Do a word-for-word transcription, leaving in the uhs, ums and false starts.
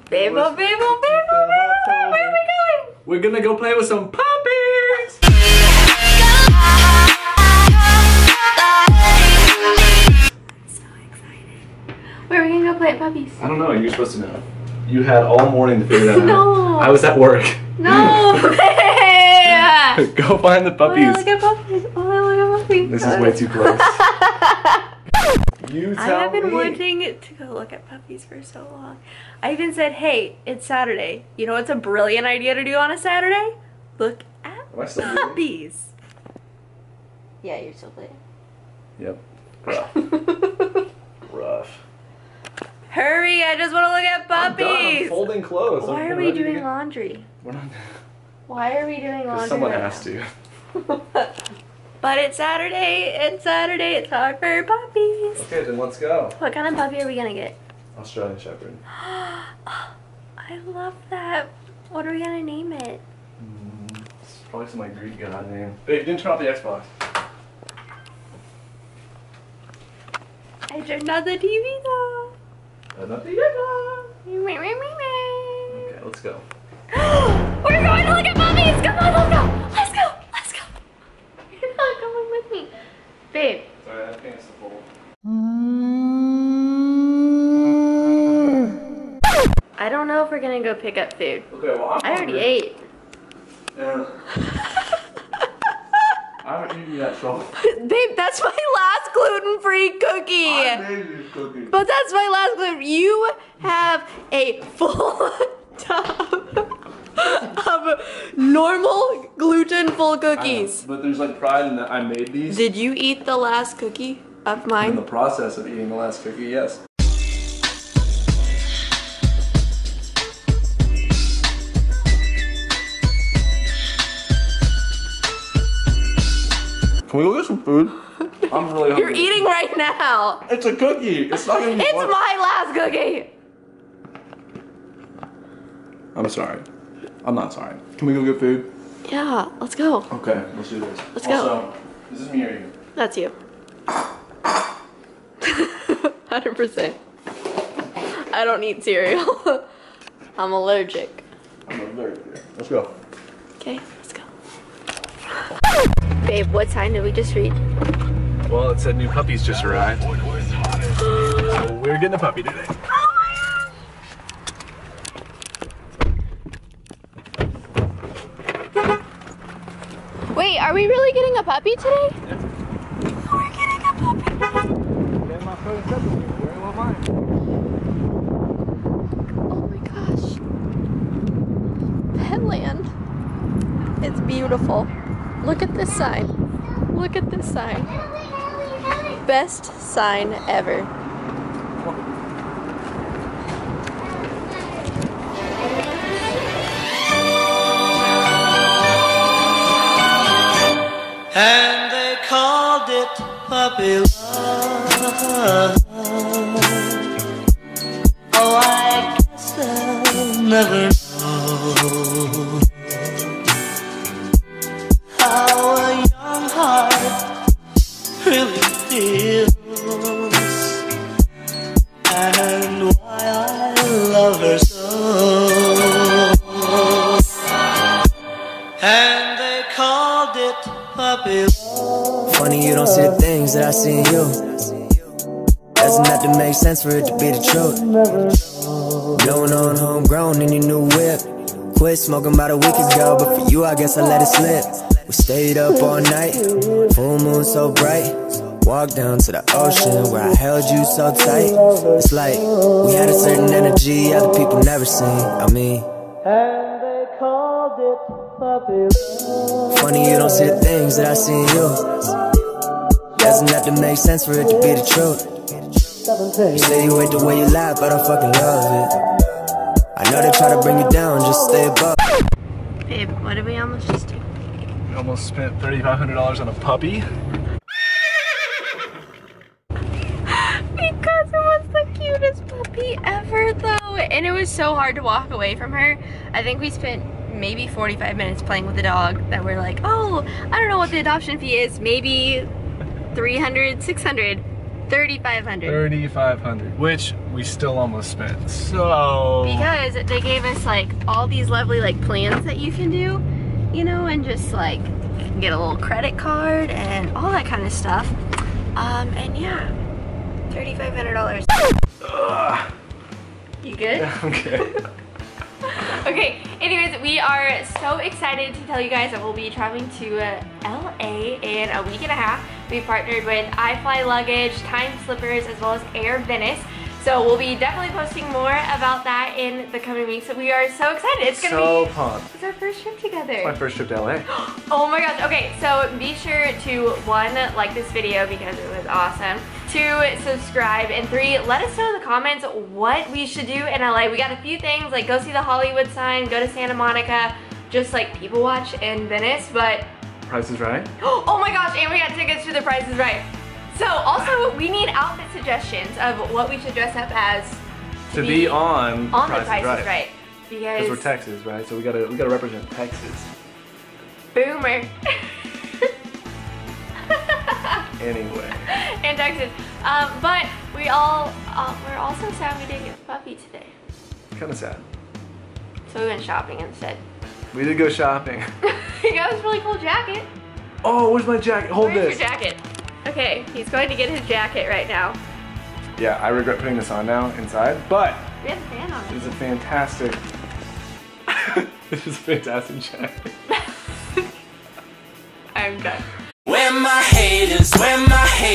Babe, oh, babe, oh, babe, oh, babe, oh, where are we going? We're gonna go play with some puppies! So excited. Where are we gonna go play with puppies? I don't know, you're supposed to know. You had all morning to figure that out. No. I was at work. No, babe! Go find the puppies. Oh, look at puppies. Oh, look at puppies. This is way too close. You tell I have been me. wanting to go look at puppies for so long. I even said, hey, it's Saturday. You know what's a brilliant idea to do on a Saturday? Look at Am I still puppies. Yeah, you're still playing. Yep. Rough. Rough. Hurry, I just want to look at I'm done. I'm puppies. folding clothes. Why I'm are we ready to doing get- laundry? We're not. Why are we doing laundry? Someone right has now? to. But it's Saturday, it's Saturday, it's time for puppies. Okay, then let's go. What kind of puppy are we gonna get? Australian Shepherd. I love that. What are we gonna name it? Mm, it's probably some like Greek god name. Babe, you didn't turn off the Xbox. I turned on the T V though. Uh, not the Xbox. Okay, Okay, let's go. we're going to look at puppies! Come on, let's go! Let's go! Let's go! You're not going with me. Babe. Sorry, I have pants to fold. I don't know if we're gonna go pick up food. Okay, well, I'm I already hungry. ate. Yeah. I haven't eaten yet, so. Babe, that's my last gluten-free cookie. I made these cookies. But that's my last gluten. You have a full tub of normal gluten-full cookies. But there's like pride in that I made these. Did you eat the last cookie of In the mine? process of eating the last cookie, yes. Can we go get some food? I'm really hungry. You're eating right now. It's a cookie. It's not gonna be It's one. my last cookie. I'm sorry. I'm not sorry. Can we go get food? Yeah, let's go. Okay, let's do this. Let's go. Also, is this me or you? That's you. one hundred percent. I don't eat cereal. I'm allergic. I'm very clear. Let's go. Okay, let's go. Babe, what sign did we just read? Well, it said new puppies just arrived. So we're getting a puppy today. Wait, are we really getting a puppy today? Yeah. We're getting a puppy. Oh my gosh. Petland. It's beautiful. Look at this sign. Look at this sign. Best sign ever. And they called it puppy love. Oh, I guess they'll never know how a young heart really feels, and why I love her so. And they called it puppy love. Funny you don't see the things that I see in you. Doesn't have to make sense for it to be the truth. Blowing on homegrown in your new whip. Quit smoking about a week ago, but for you I guess I let it slip. We stayed up all night, full moon so bright. Walked down to the ocean where I held you so tight. It's like we had a certain energy other people never seen. I mean, And they called it puppy love. funny you don't see the things that I see in you. Doesn't have to make sense for it to be the truth. You say you hate the way you laugh, but I fucking love it. I know they try to bring you down, just stay above. Babe, what did we almost just do? We almost spent thirty-five hundred dollars on a puppy. Because it was the cutest puppy ever though. And it was so hard to walk away from her. I think we spent maybe forty-five minutes playing with the dog that we're like, oh, I don't know what the adoption fee is. Maybe three hundred, six hundred. thirty-five hundred. thirty-five hundred, which we still almost spent. So because they gave us like all these lovely like plans that you can do, you know, and just like get a little credit card and all that kind of stuff. Um, and yeah, thirty-five hundred dollars. You good? Yeah, I'm good. Okay, anyways, we are so excited to tell you guys that we'll be traveling to uh, L A in a week and a half. We partnered with iFly Luggage, Time Slippers, as well as Air Venice. So we'll be definitely posting more about that in the coming weeks. So we are so excited. It's gonna so be pumped. It's our first trip together. It's my first trip to L A. Oh my gosh. Okay, so be sure to one, like this video because it was awesome. Two, subscribe, and three, let us know in the comments what we should do in L A. We got a few things like go see the Hollywood sign, go to Santa Monica, just like people watch in Venice, but Price is Right. Oh my gosh, and we got tickets to the Price is Right. So also we need outfit suggestions of what we should dress up as to, to be, be on on Price the Price is Right. is Right. Because we're Texas, right? So we gotta we gotta represent Texas. Boomer. Anyway. In Texas. Um, but we all uh, we're also sad we didn't get a puppy today. Kind of sad. So we went shopping instead. We did go shopping. You got this really cool jacket. Oh, where's my jacket? Hold Where's this. your jacket? Okay, he's going to get his jacket right now. Yeah, I regret putting this on now inside, but We have a fan on it it. is a fantastic. This is a fantastic jacket. I'm done. Where my haters, where my haters.